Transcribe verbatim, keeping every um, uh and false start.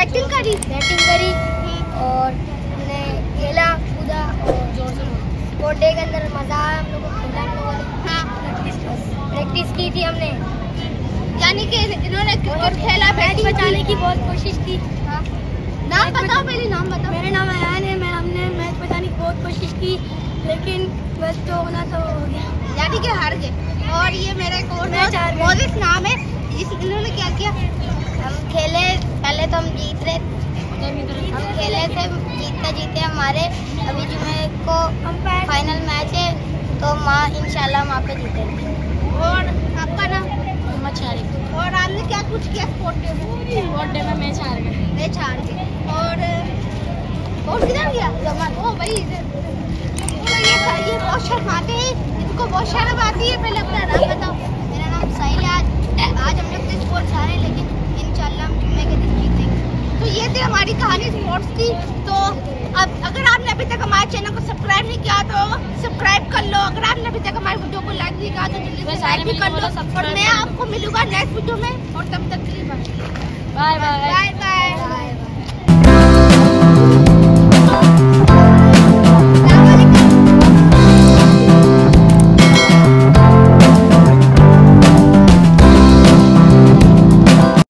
Batting करी batting करी और हमने खेला कूदा और जोर से वनडे के अंदर मजा आया हम लोगों को, खेला हम लोगों ने। हाँ, प्रैक्टिस की थी हमने, यानी कि इन्होंने क्रिकेट खेला, मैच बचाने की बहुत कोशिश की। हाँ, नाम बताओ, पहले नाम बताओ। मेरा नाम अयान है। मैं हमने मैच बचाने की बहुत कोशिश की, लेकिन बस जो होना तो हो गया, यानी कि हार गए। और ये मेरा एक और मोजिस नाम है, इन्होंने क्या किया, हम खेले, पहले तो हम जीत रहे, हम खेले थे, जीतते जीते हमारे अभी जुमे को फाइनल मैच है, तो माँ इंशाल्लाह वहाँ पे जीतेंगे। और आपका नाम? और आपने क्या कुछ किया स्पोर्ट डे में? स्पोर्ट डे में मैच हार गए, मैच हार गए। और और किधर गया जमा? ओ भाई, तो ये ये बहुत शर्माते हैं, इनको बहुत शर्म आती है। पहले अपना नाम बताओ। मेरा नाम साहिल है। आज आज हम लोग स्पोर्ट्स हारे, लेकिन इंशाल्लाह हम जुम्मे के दिन जीतेंगे। तो ये थी हमारी कहानी स्पोर्ट्स की। तो अब अगर आपने अभी तक हमारे चैनल को सब्सक्राइब नहीं किया तो सब्सक्राइब कर लो। अगर आपने अभी तक हमारे वीडियो को लाइक नहीं किया तो जल्दी से लाइक भी कर लो। और मैं आपको मिलूंगा नेक्स्ट वीडियो में, और तब तक के लिए बाय बाय बाय बाय।